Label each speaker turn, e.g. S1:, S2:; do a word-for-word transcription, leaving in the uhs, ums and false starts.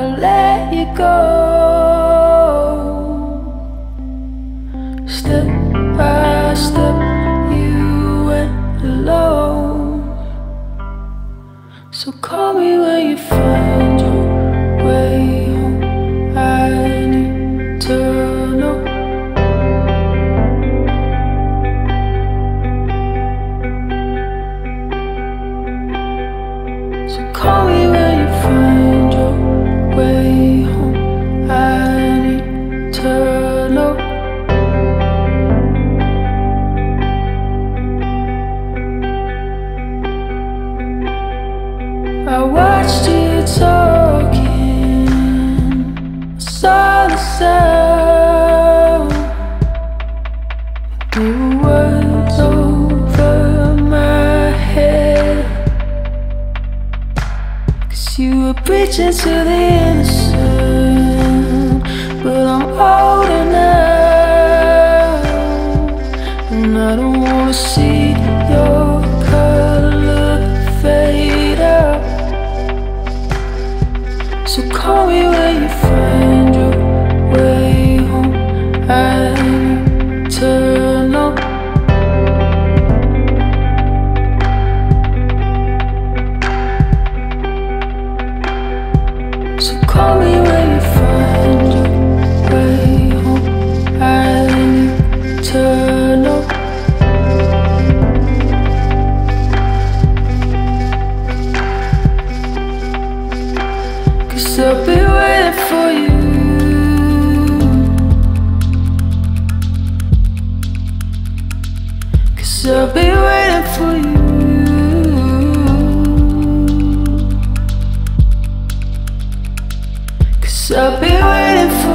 S1: let you go. Step by step, you went alone. So call me when you find your way home. I need to know. So call me when you find your way home. I need to know. I watched you talking, I saw the sound, the words over my head. Cause you were preaching to the innocent, but I'm older now, and I don't wanna see your color fade out. So call me when you find your way home. I need to know. So call me when you find your way home. I need to know. Cause I'll be waiting for you. Cause I'll be waiting for you. Cause I'll be waiting for you.